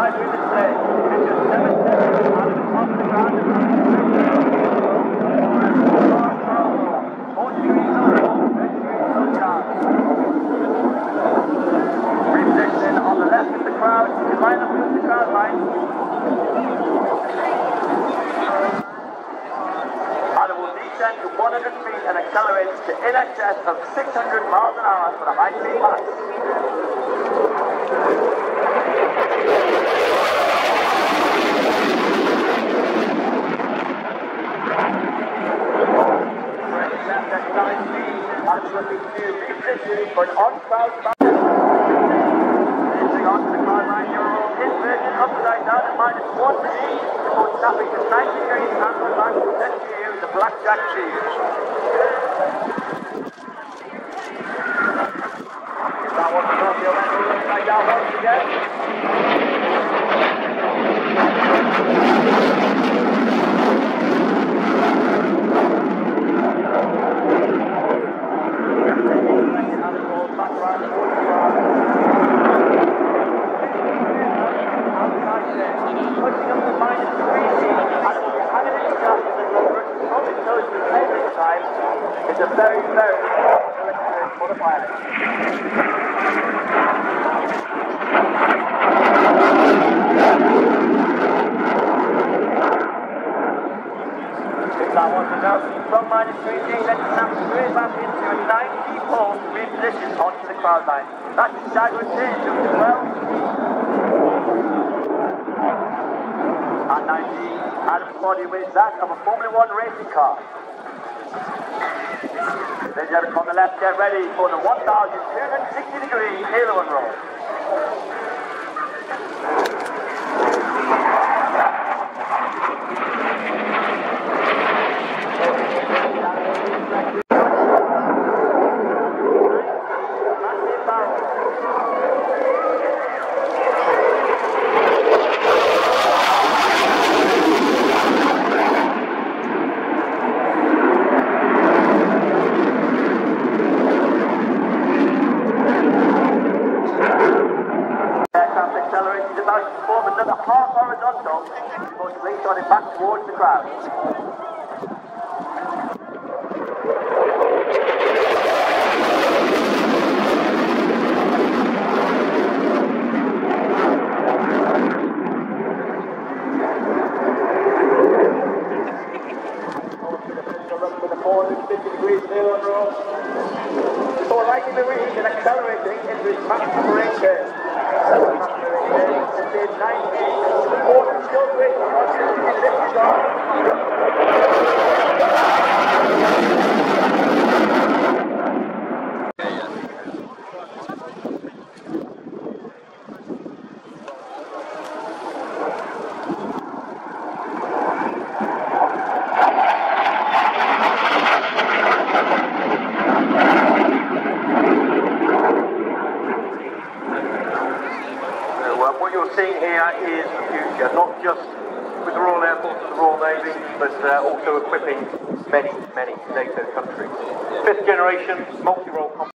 outside with the sled. It's just 7 seconds out of the top of the ground. 4 degrees on the 30 degrees on down. Reposition on the left of the crowd. You can line up with the crowd line. And it will descend to 100 feet and accelerate to in excess of 600 miles an hour for the high-speed max. For an on-crowd racing onto the crowd line, your inversion upside down at -1 G before snapping to 90 degrees and back to set to you, the blackjack cheese. That was the Tokyo Metro upside down once again. It's a very, very powerful experience for the pilot. If that wasn't enough, from -3G, let's snap straight back into a 9G pole to reposition onto the crowd line. That's a staggered change of 12 feet. At 9G, Adam's body weighs that of a Formula 1 racing car. Ladies and gentlemen, on the left, get ready for the 1,260-degree aileron roll. Accelerated about to form another half horizontal before slingshotting back towards the crowd. With a 450 degrees aileron roll. Before lighting the reed and accelerating into its maximum range curve. What you're seeing here is the future, not just with the Royal Air Force and the Royal Navy, but also equipping many, many NATO countries. 5th generation multi-role